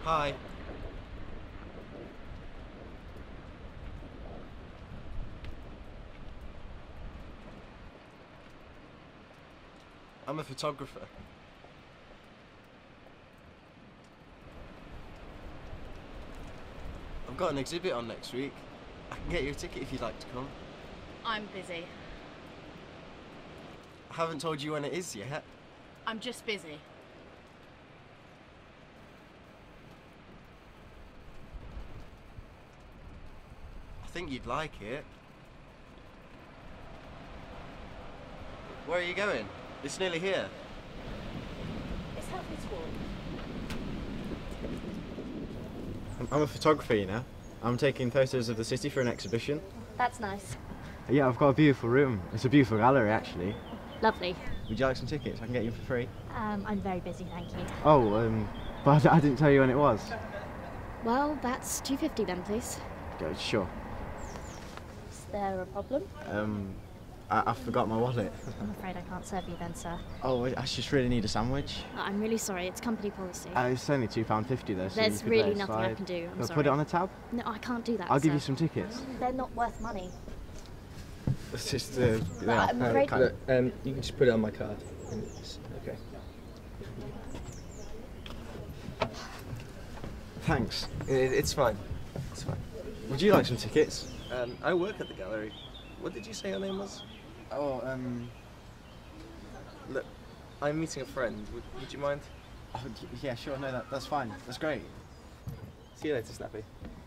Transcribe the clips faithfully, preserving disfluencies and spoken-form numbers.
Hi. I'm a photographer. I've got an exhibit on next week. I can get you a ticket if you'd like to come. I'm busy. I haven't told you when it is yet. I'm just busy. I think you'd like it. Where are you going? It's nearly here. It's helpful to walk. I'm a photographer, you know. I'm taking photos of the city for an exhibition. That's nice. Yeah, I've got a beautiful room. It's a beautiful gallery, actually. Lovely. Would you like some tickets? I can get you for free. Um, I'm very busy, thank you. Oh, um, but I didn't tell you when it was. Well, that's two fifty then, please. Yeah, sure. Is there a problem? Um, I, I forgot my wallet. I'm afraid I can't serve you then, sir. Oh, I just really need a sandwich. Uh, I'm really sorry, it's company policy. Uh, it's only two pounds fifty though, so There's you could really let it nothing slide. I can do, I'm Well, sorry. Put it on a tab. No, I can't do that, I'll give sir. you some tickets. They're not worth money. It's just, uh, yeah, I'm uh, afraid- kind of- Look, um, you can just put it on my card. Okay. Thanks. It, it's fine. It's fine. Would you like some tickets? Um, I work at the gallery. What did you say your name was? Oh, um, Look, I'm meeting a friend. Would, would you mind? oh, y- yeah, sure. No, that, that's fine. That's great. See you later, Snappy.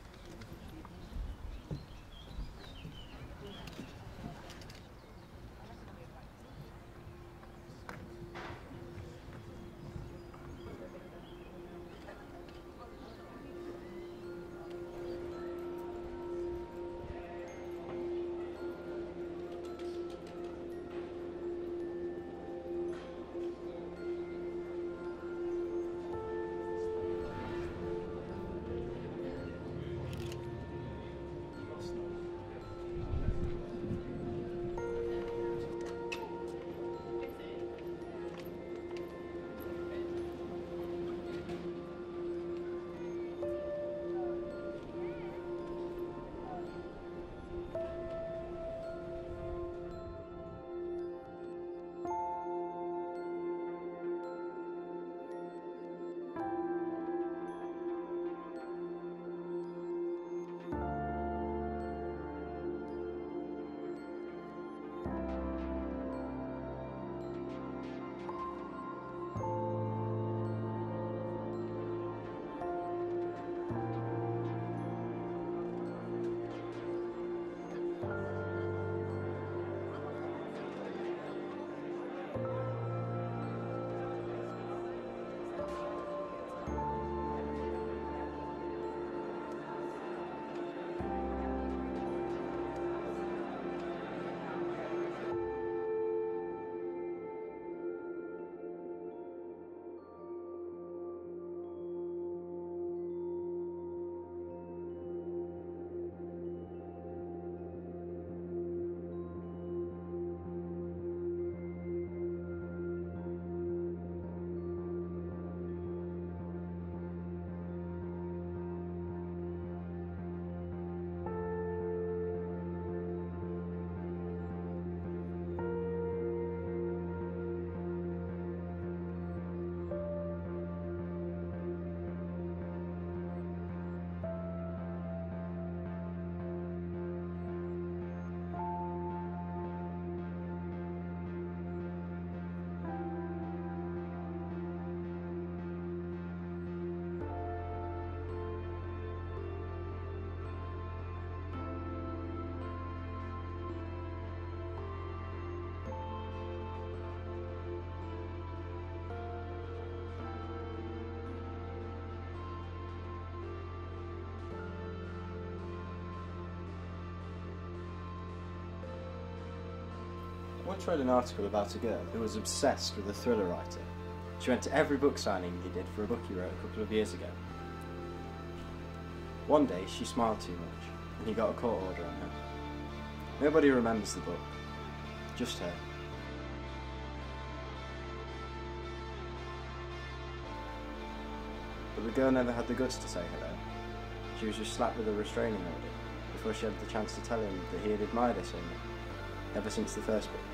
I once read an article about a girl who was obsessed with a thriller writer. She went to every book signing he did for a book he wrote a couple of years ago. One day she smiled too much and he got a court order on her. Nobody remembers the book, just her. But But the girl never had the guts to say hello. She was just slapped with a restraining order before she had the chance to tell him that he had admired her so much, ever since the first book.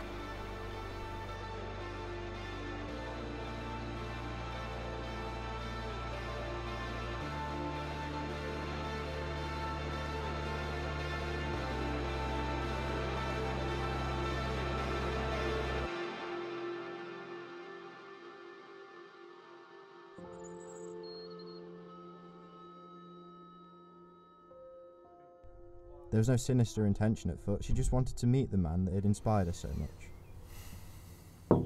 There was no sinister intention at foot, she just wanted to meet the man that had inspired her so much.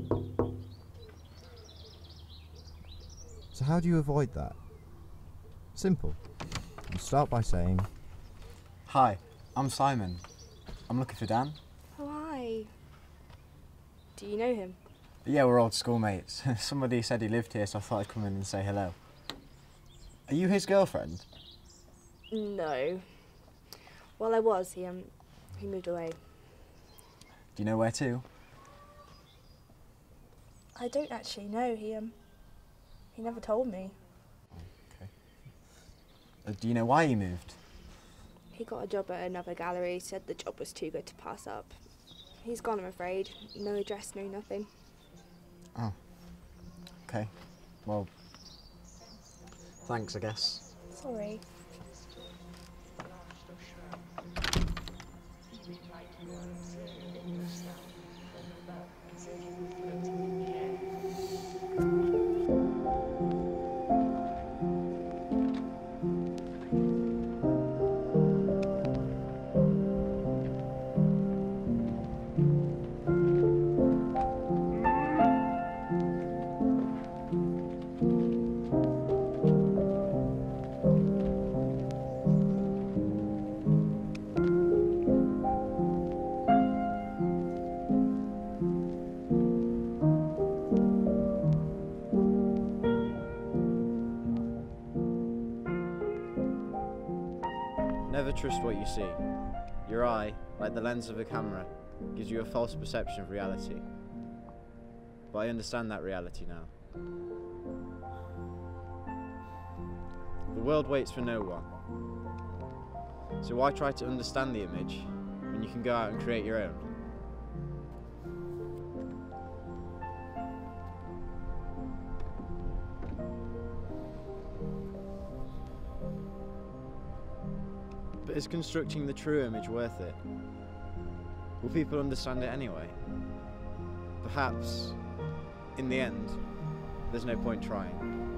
So how do you avoid that? Simple. You start by saying, "Hi, I'm Simon. I'm looking for Dan." Oh, hi. Do you know him? Yeah, we're old schoolmates. Somebody said he lived here, so I thought I'd come in and say hello. Are you his girlfriend? No. Well, I was. He, um, he moved away. Do you know where to? I don't actually know. He, um, he never told me. Okay. Uh, do you know why he moved? He got a job at another gallery, said the job was too good to pass up. He's gone, I'm afraid. No address, no nothing. Oh. Okay. Well, thanks, I guess. Sorry. Never trust what you see. Your eye, like the lens of a camera, gives you a false perception of reality. But I understand that reality now. The world waits for no one. So why try to understand the image when you can go out and create your own? But is constructing the true image worth it? Will people understand it anyway? Perhaps, in the end, there's no point trying.